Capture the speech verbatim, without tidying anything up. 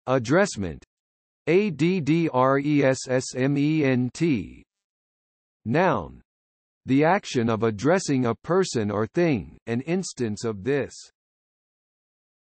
Addressment. Addressment. Noun. The action of addressing a person or thing, an instance of this.